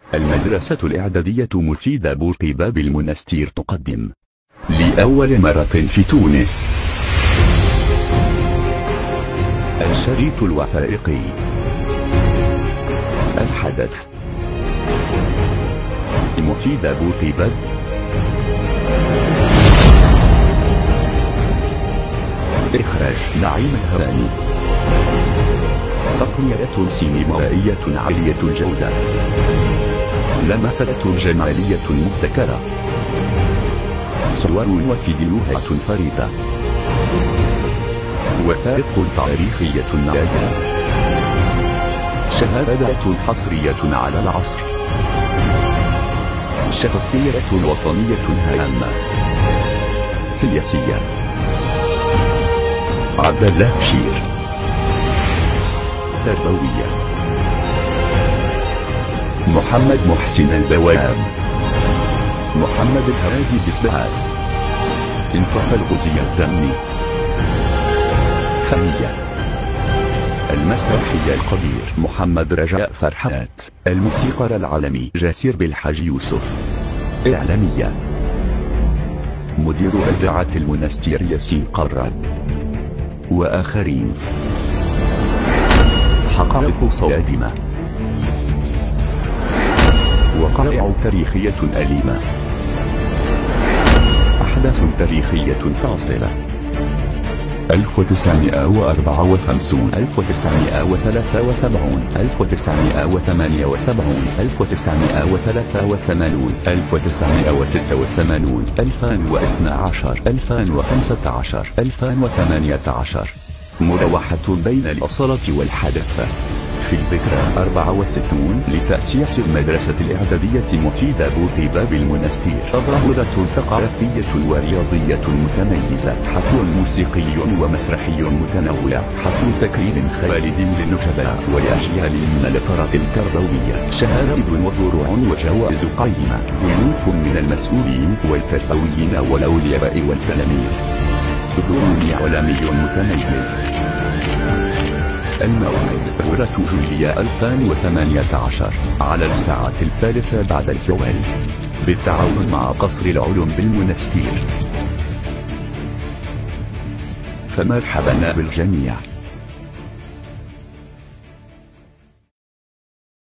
المدرسة الإعدادية مفيدة بورقيبة بالمنستير تقدم لأول مرة في تونس الشريط الوثائقي. الحدث مفيدة بورقيبة. إخراج نعيم الهراني. تقنية سينمائية عالية الجودة. لمسة جمالية مبتكرة. صور وفيديوهات فريدة. وثائق تاريخية نادرة. شهادات حصرية على العصر. شخصية وطنية هامة. سياسية. عبد الله بشير. تربوية. محمد محسن البواب. محمد الهادي بسباس. انصف الغزي الزمني. خمية. المسرحية القدير محمد رجاء فرحات. الموسيقار العالمي جاسر بالحاج يوسف. إعلامية. مدير إذاعة المنستير ياسين قرة. وآخرين. حقائق صادمة. وقائع تاريخية أليمة. أحداث تاريخية فاصلة. 1954 1973 1978 1983 1986 2012 2015 2018. مروحة بين الأصالة والحدث. في الذكرى 64 لتأسيس المدرسة الإعدادية مفيدة بورقيبة بالمنستير. ظاهرة ثقافية ورياضية متميزة. حفل موسيقي ومسرحي متنوع. حفل تكريم خالد للنجباء ولأجيال من الإطارات التربوية. شهادات وفروع وجوائز قيمة. ضيوف من المسؤولين والتربويين والأولياء والتلاميذ. حضور إعلامي متميز. الموعد ثورة جوليا 2018 على الساعة 3 بعد الزوال، بالتعاون مع قصر العلوم بالمنستير. فمرحبا بالجميع.